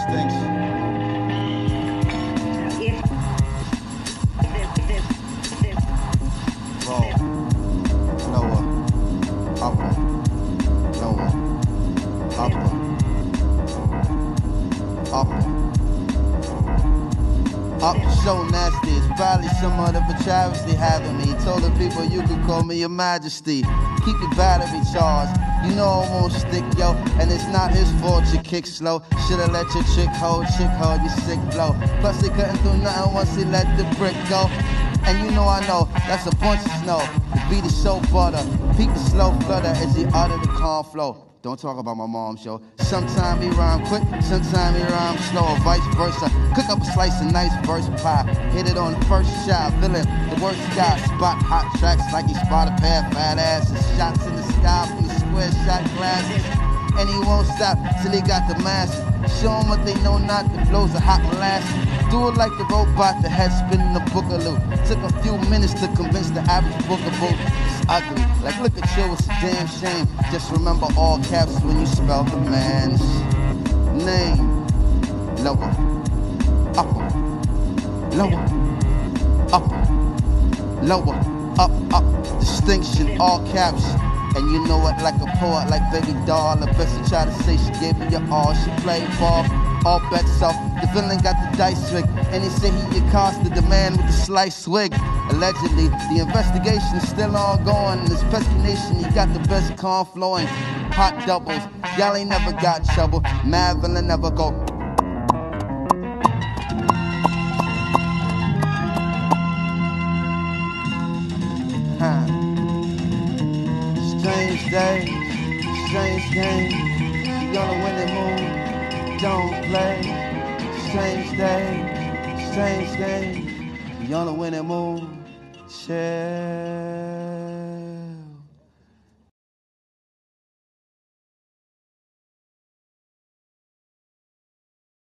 distinction. Roll, lower, upper, lower, upper, upper. Up so nasty, it's probably some other travesty having me. Told the people you could call me your majesty. Keep your battery charged, you know I won't stick, yo. And it's not his fault you kick slow. Should've let your chick hold your sick blow. Plus they couldn't do nothing once he let the brick go. And you know I know, that's a bunch of snow. The beat is so butter, peep the slow flutter as he uttered the calm flow. Don't talk about my mom's show. Sometime he rhyme quick, sometime he rhyme slow, or vice versa. Cook up a slice of nice verse pie. Hit it on the first shot, villain, the worst guy. Spot hot tracks like he spot a pair of fat asses. Shots in the sky from the square shot glasses. And he won't stop till he got the masses. Show him what they know not, the flows are hot molasses. Do it like the robot, the head spinning the boogaloo. Took a few minutes to convince the average bookaboo. It's ugly, like look at you, it's a damn shame. Just remember all caps when you spell the man's name. Lower, upper, lower, upper, lower, up, distinction, all caps. And you know it like a poet, like baby doll. The best to try to say she gave me your all. She played ball, all bets off. The villain got the dice rig, and he said he accosted the man with the sliced wig. Allegedly, the investigation is still ongoing. In this pesky nation, he got the best con flowing. Hot doubles, y'all ain't never got trouble. Mad villain never go. Strange days, strange games. You're on a winning mood, don't play. Strange days, strange games. You're on a winning mood, share.